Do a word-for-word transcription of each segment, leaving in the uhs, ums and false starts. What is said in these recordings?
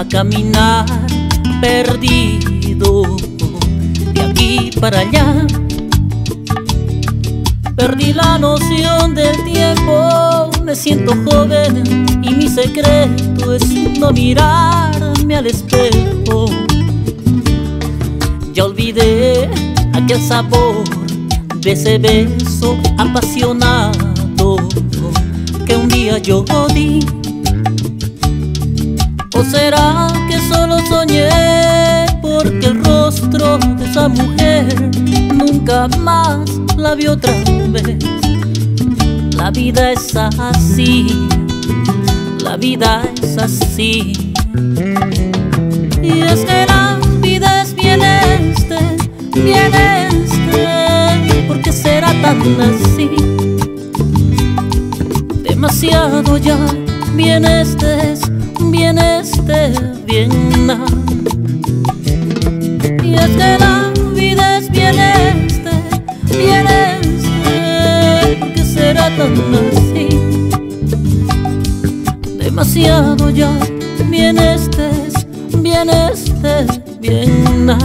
a caminar perdido de aquí para allá. Perdí la noción del tiempo, me siento joven y mi secreto es no mirarme al espejo. Ya olvidé aquel sabor de ese beso apasionado que un día yo di. ¿O será que solo soñé porque el rostro de esa mujer nunca más la vi otra vez? La vida es así, la vida es así. Y es que la vida es bien este, bien este. ¿Por qué será tan así? Demasiado ya, bien este es, bien este, bien nada. Y es que la vida es bien este, bien este. ¿Por qué será tan así? Demasiado ya, bien este es, bien este, bien nada.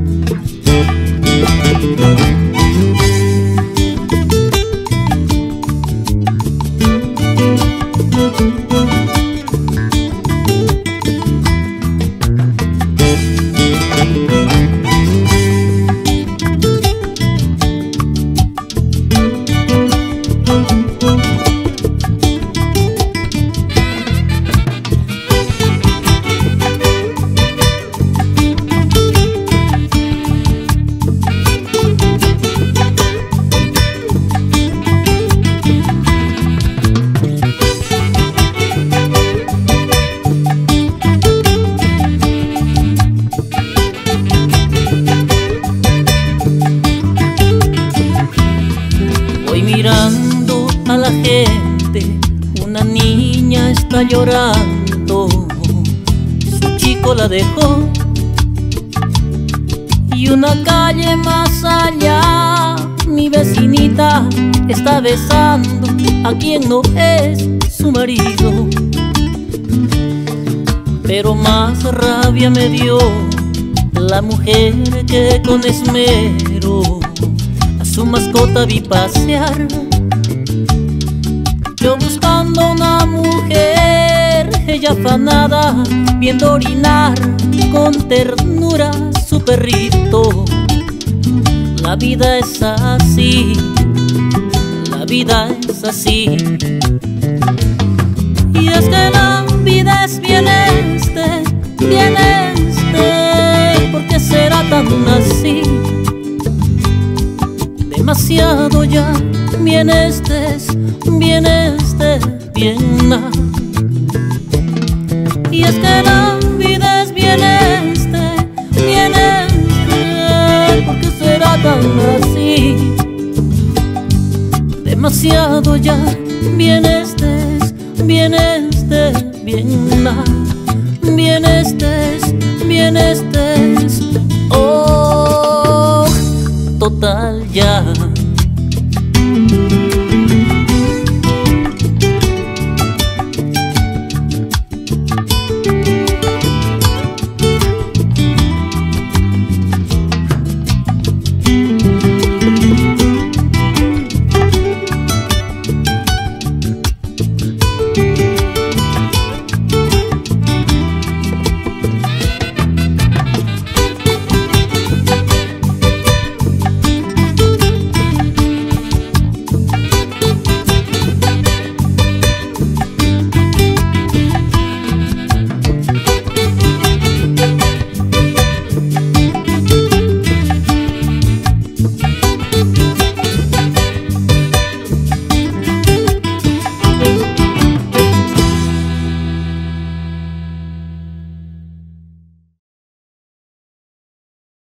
Mirando a la gente, una niña está llorando, su chico la dejó. Y una calle más allá, mi vecinita está besando a quien no es su marido. Pero más rabia me dio la mujer que con esmero su mascota vi pasear. Yo buscando una mujer, ella afanada, viendo orinar con ternura su perrito. La vida es así, la vida es así. Y es que la vida es bien este, bien este. ¿Por qué será tan así? Demasiado ya, bien este es, bien este, bien nada. Y es que la vida es bien este, bien este. ¿Por qué será tan así? Demasiado ya, bien este es, bien este, bien nada. Bien este es, bien este es. Oh, total ya.